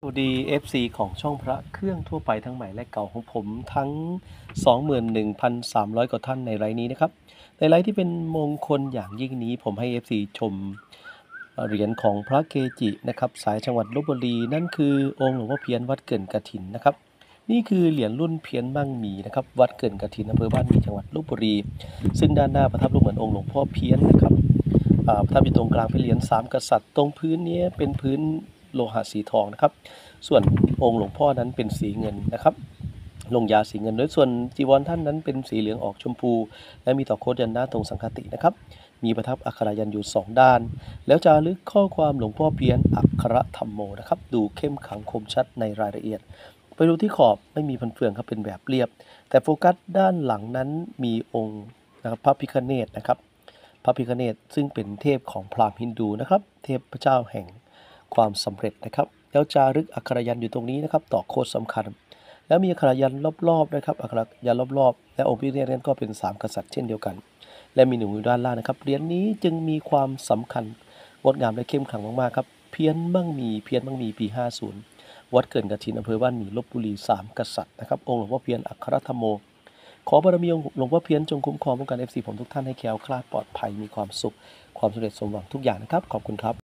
สวัสดี FC ของช่องพระเครื่องทั่วไปทั้งใหม่และเก่าของผมทั้ง 21,300 กว่าท่านในไลฟ์นี้นะครับในไลฟ์ที่เป็นมงคลอย่างยิ่งนี้ผมให้ FC ชมเหรียญของพระเกจินะครับสายจังหวัดลพบุรีนั่นคือองค์หลวงพ่อเพี้ยนวัดเกินกฐินนะครับนี่คือเหรียญรุ่นเพี้ยนมั่งมีนะครับวัดเกินกฐินอำเภอบ้านหมี่จังหวัดลพบุรีซึ่งด้านหน้าประทับรูปเหมือนองค์หลวงพ่อเพี้ยนนะครับประทับอยู่ตรงกลางเป็นเหรียญ3กษัตริย์ตรงพื้นนี้เป็นพื้นโลหะสีทองนะครับส่วนองค์หลวงพ่อนั้นเป็นสีเงินนะครับลงยาสีเงินด้วยส่วนจีวรท่านนั้นเป็นสีเหลืองออกชมพูและมีต่อโคตยันหน้าตรงสังฆตินะครับมีประทับอักขรายันอยู่2ด้านแล้วจารึกข้อความหลวงพ่อเพี้ยนอักขระธรรมโมนะครับดูเข้มขังคมชัดในรายละเอียดไปดูที่ขอบไม่มีพันเฟืองครับเป็นแบบเรียบแต่โฟกัสด้านหลังนั้นมีองค์นะครับพระพิฆเนศนะครับพระพิฆเนศซึ่งเป็นเทพของพราหมณ์ฮินดูนะครับเทพเจ้าแห่งความสำเร็จนะครับแล้วจารึกอักขรายันอยู่ตรงนี้นะครับต่อโคตสำคัญแล้วมีอักขรายันรอบๆนะครับอักขรายันรอบๆและองค์พิฆเนศนั้นก็เป็น3กษัตริย์เช่นเดียวกันและมีหนึ่งอยู่ด้านล่างนะครับเหรียญนี้จึงมีความสำคัญงดงามและเข้มขลังมากๆครับเพี้ยนมั่งมีปี50วัดเกินกฐินอำเภอบ้านหมี่ลพบุรี3กษัตริย์นะครับองค์หลวงพ่อเพี้ยนอักขรธรรมโมขอบารมีองค์หลวงพ่อเพี้ยนจงคุ้มครองป้องกัน FC ผมทุกท่านให้แคล้วคลาดปลอดภัยมีความสุขความสำเร็จสมหวังทุกอย่างนะครับขอบคุณครับ